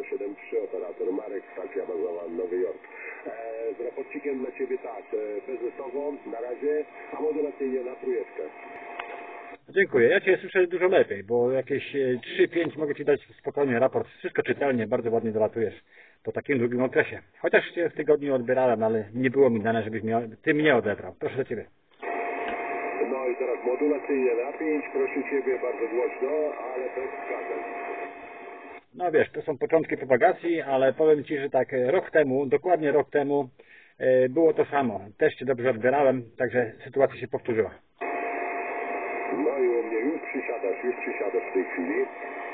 073, operator Marek, stacja bazowa Nowy Jork. Z raporcikiem dla Ciebie tak, bezusowo na razie, a modulacyjnie na trójeczkę. Dziękuję. Ja Cię słyszę dużo lepiej, bo jakieś 3-5 mogę Ci dać spokojnie raport. Wszystko czytelnie, bardzo ładnie dolatujesz po takim długim okresie. Chociaż Cię w tygodniu odbierałem, ale nie było mi dane, żebyś Ty mnie odebrał. Proszę do Ciebie. No i teraz modulacyjnie na 5, proszę Ciebie, bardzo głośno, ale bez wskazań. No wiesz, to są początki propagacji, ale powiem Ci, że tak rok temu, dokładnie rok temu było to samo. Też Cię dobrze odbierałem, także sytuacja się powtórzyła. No i u mnie już przysiadasz w tej chwili.